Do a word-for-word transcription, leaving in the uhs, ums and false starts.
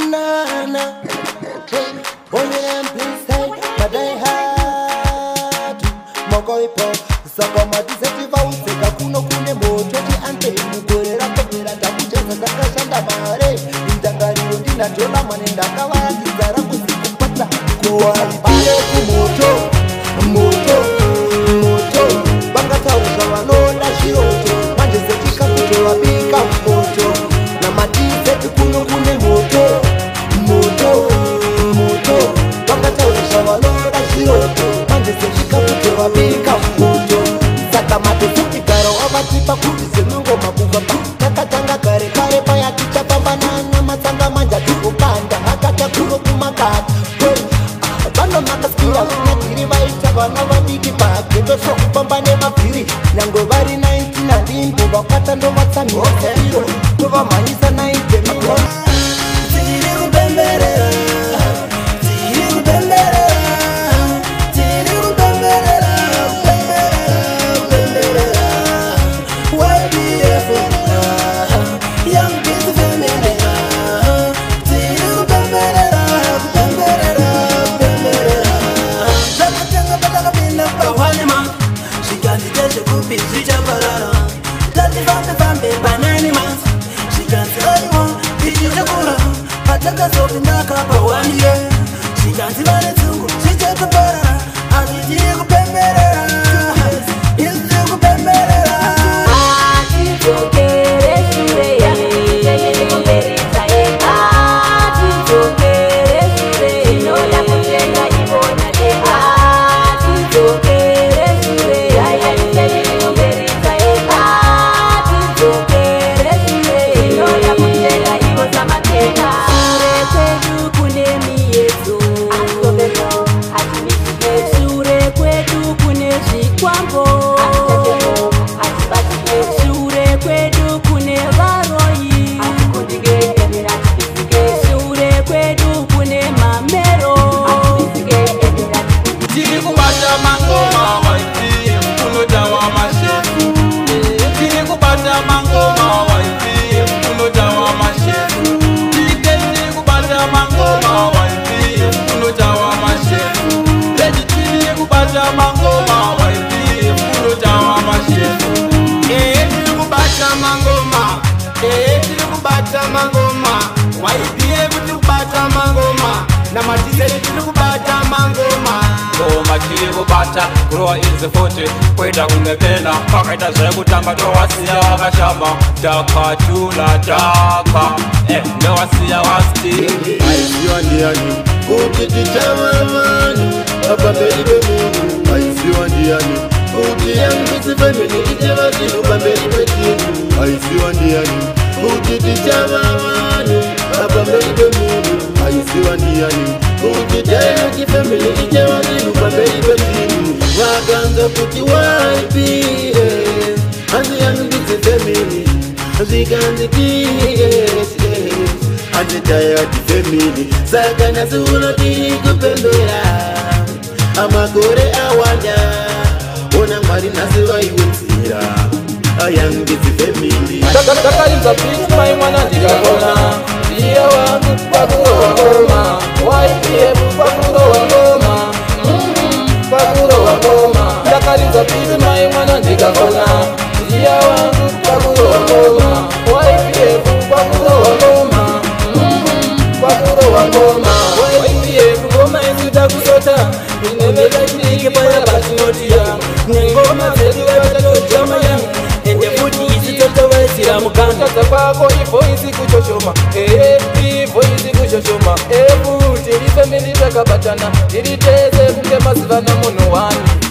Nana. Only them please say that they had Mokoipo. So come at this etiva useka kuno kune moto ti ante mukorera kopera takucheza takashanda mare indangari ndina tola manenda kawa kizara kusikupata kuwaibie kumoto moto moto bangata usawanona shiroto manje setika kutoa bika moto na matize kuno kune moto moto moto bangata usawanona shiroto manje setika kutoa bika moto sakamate futi karo abatipa kuti semango mabuga takatanga kare kare paya tichapambana na masanga manja tikupanda hakata kuno kumakata bano makaskira kunatiri vaita vana vadiki pageto sokupambane mabhiri nyango vari nineteen andimbo vakata ndovatsaniro tovamhanyisa nineteen tiri kupemberera tiri kupemberera tiri kupemberera kupemberera Y B F young kids family tiri kupemberera kupemberera mangoma waibie kuti kubata mangoma na matizeri tiri kubata mangoma ngoma tiri kubata kurowa izi futi kuita kumepena pakaita zvekutamba towasiya wakashama takatula taka eh ndowasiya wasti aiziwa ndiani kuti titamamani apamberi pemunhu aiziwa ndiani kuti yangisi family itevatiru pamberi petinu aiziwa ndiani kuti tichavavanu apamberi pemunhu aiziwa ndiani kuti tayaki family itevatiru pamberi petinu vakanza kuti waipi hanzi yangisi family zvikanzi ts hanzi tayaki family saka nasi unoti kupembera amakore awanda ona mwari nasi vaiwedzera ayangisi family takaridza piti mai mwana ndikakona ndiye wangu pakurowa ngoma waipf pakurowa ngoma pakurowa ngoma takaridza piti mai mwana ndikakona ndiye wangu pakurowa ngoma waipf pakurowa ngoma pakurowa ngoma waipf ngoma isuta kusota inemeta chidiki paya patinotiya nengoma dzedu vatatotama yangu ende futi isi totovaisira mukandadza kwako ivoisi kuchochoma ee ivoisi kuchochoma efuti rifemili rakabatana riri tese kunge maziva nomunhu wani